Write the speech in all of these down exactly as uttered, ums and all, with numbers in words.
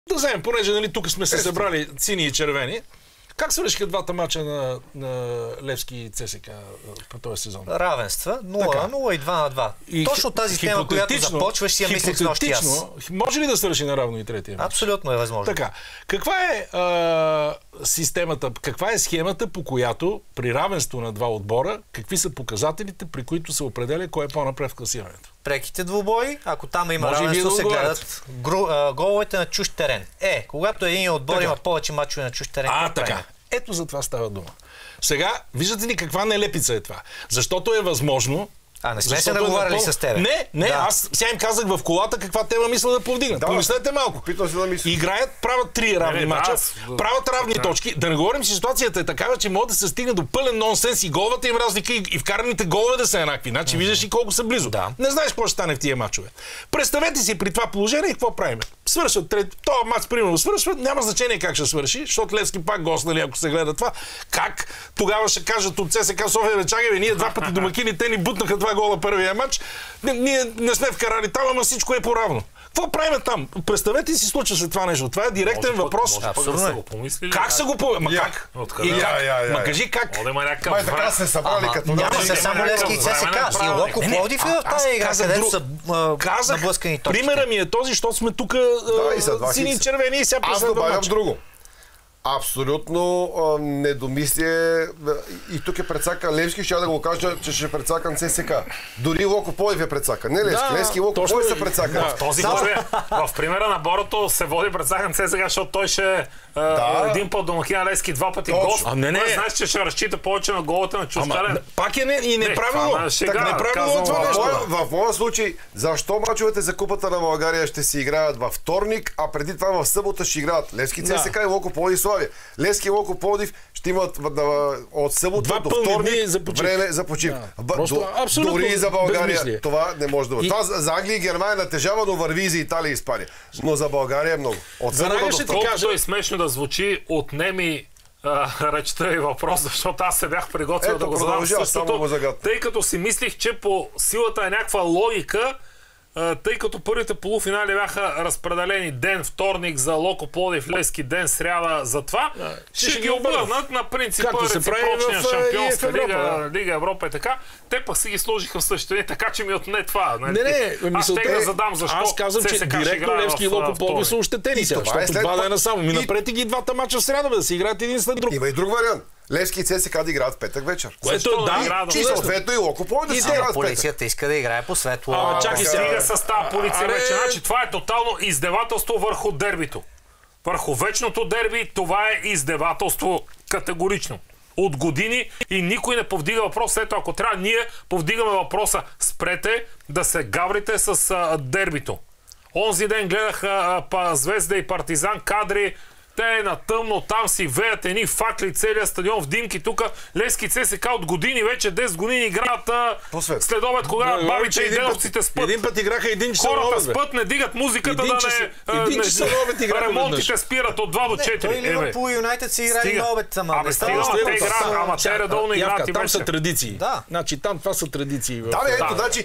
Да вземем, понеже нали, тук сме се събрали сини и червени. Как свършиха двата мача на, на Левски и ЦСКА по този сезон? Равенства. нула на нула и два на два. И точно тази тема, която започваш, си я мислех с нощи аз. Може ли да свърши наравно и третия мач? Абсолютно е възможно. Така. Каква е а, системата, каква е схемата, по която при равенство на два отбора, какви са показателите, при които се определя кой е по-напред в класирането? Преките двубои, ако там има може равенство, се гледат гру, а, головете на чужд терен. Е, когато един отбор така има повече мачове на чужд терен. А, така. Правим? Ето за това става дума. Сега, виждате ли каква нелепица е това? Защото е възможно. А, не сме се наговаряли е напъл... с теб. Не, не, да. Аз сега им казах в колата каква тема мисля да повдигнат. Да, помислете малко. Да играят, правят три равни не, мача, да, правят равни да. точки. Да не говорим, че ситуацията е такава, че може да се стигне до пълен нонсенс и головата им разлика и, и вкараните голове да са еднакви. Значи mm-hmm. виждаш и колко са близо. Да. Не знаеш какво ще стане в тия мачове. Представете си при това положение и какво правим. Свършат трети. Това мач, примерно, свършва. Няма значение как ще свърши, защото Левски пак гост, нали, ако се гледа това. Как тогава ще кажат от ЦСКА София, бе, чакай, ние два пъти домакини, те ни бутнаха два гола първия мач. Не, ние не сме вкарали там, ама всичко е поравно. Какво правим там? Представете си случва се това нещо. Това е директен може въпрос. Може абсолютно. Да го помислили, как са го помислили? Ма как? Откъде? И как? Я, я, я. Ма кажи как? Май така се събрали като... Няма се само Левски и ЦСКА. И Локо Пловдив е в тази игра, където са наблъскани точки. Примера ми е този, защото сме тук сини и червени и сега аз добавям друго. Абсолютно а, недомислие. И тук е прецака Левски, ще да го кажа, че ще прецакан ЦСКА. Дори Локо Пловдив е прецакан. Не Левски, да, Левски и Локо Пловдив са прецакани. Да, в този случай, в примера на Борото се води прецакан ЦСКА, защото той ще да. един път домакин на Левски, два пъти гост. А не, не. Той знаеш, че ще разчита повече на головете на чуждален. Пак е не, и неправилно. Не, так, неправилно това нещо. В, в моя случай, защо мачовете за Купата на България ще се играят във вторник, а преди това в събота ще играят Левски, ЦСКА да. и Локо Пловдив Славия. Левски и Локо Пловдив ще имат от събота два до вторник за време за почивка. Да. Просто, дори и за България безмислие. Това не може да бъде. И... Това за Англия и Германия натежава, но върви и за Италия и Испания. Но за България е много. От събота до вторник. Колкото е смешно да звучи, отнеми речта и въпрос, защото аз се бях приготвил да го задам същото, тъй като си мислих, че по силата е някаква логика, тъй като първите полуфинали бяха разпределени ден вторник за Локо Пловдив, Левски ден сряда за това, да, ще, ще ги обърнат на принципа реципрочния шампионска лига, да. Лига Европа и така. Те пък си ги сложиха в същите дни, така че ми отне това. Не, не, аз те да задам защо. Аз казвам, че директно Левски и Локо Пловдив са ощетени сега, защото два дена само. Ми напред ги двата мача в сряда, да си играят един след друг. Има и друг вариант. Левски и ЦСКА да играят в петък вечер. Което да, и съответно и Локо Пловдив да си играят в петък. Полицията иска да играе по светло. А, чакай сега с тази полиция вече. Значи това е тотално издевателство върху дербито. Върху вечното дерби това е издевателство категорично. От години и никой не повдига въпрос. Ето, ако трябва, ние повдигаме въпроса. Спрете да се гаврите с а, дербито. Онзи ден гледаха а, Звезда и Партизан кадри. Те на тъмно, там си веят едни факли, целият стадион в димки. Тук Левски ЦСКА от години, вече десет години играят след обед, кога да, бабите и дедовците спът. Един път играха един часа хората обед, спът, не дигат музиката, да не, не ремонтите спират от два до четири. Той Ливърпул и Юнайтед си играли на обед. Абе, стига, те играят, ама те редовно играят и там са традиции. Да. Значи там това са традиции. Да, бе, ето, значи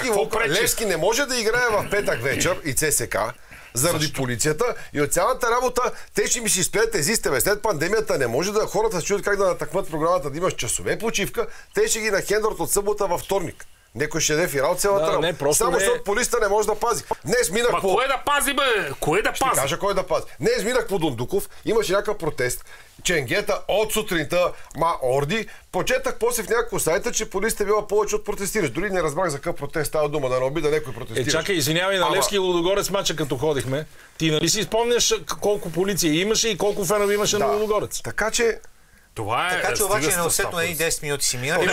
Левски не може да играе в петък вечер и ЦСКА. Заради Защо? полицията и от цялата работа те ще ми си спят езисте. Бе. След пандемията не може да хората се чуят как да натъкват програмата, да имаш часове почивка, те ще ги нахендрат от събота във вторник. Некой ще дефирал цялата да, работа. Само защото не... полицията не може да пази. Днес минах Ма по... кое да пази, бе? Кое да ще пази? кажа кой да пази. Днес минах по Дундуков, имаше някакъв протест. Ченгета от сутринта, ма орди. Почетах после в някакво сайта, че полицията била повече от протестираш. Дори не разбрах за какъв протест става дума, да не обида някой протестираш. Е, чакай, извинявай, на Левски и Лудогорец мача като ходихме. Ти нали си спомняш колко полиция имаше и колко фенове имаше да. на Лудогорец? Така че това е. Така че обаче неусетно едни десет минути си мина.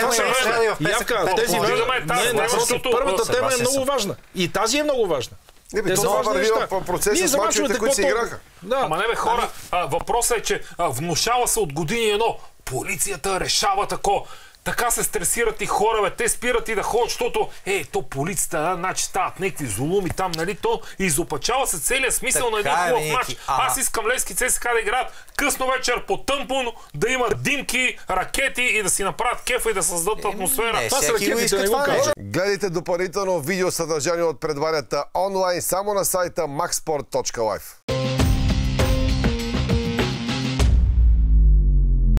Първата тема е много важна. И тази е много важна. Не бе, това върви в процеса с мачовете, които се играха. Ама не бе, хора, въпросът е, че внушава се от години едно. Полицията решава тако. Така се стресират и хора, бе. Те спират и да ходят, защото е, то полицията, значи стават някакви зулуми там, нали, то изопачава се целият смисъл така на един хубав матч. Аз искам Левски ЦСКА да играят късно вечер по тъмпо, да има димки, ракети и да си направят кефа и да създадат атмосфера. Това са ракетите, не го кажа. Гледайте допълнително видеосъдържание от предварята онлайн само на сайта макспорт точка лайф.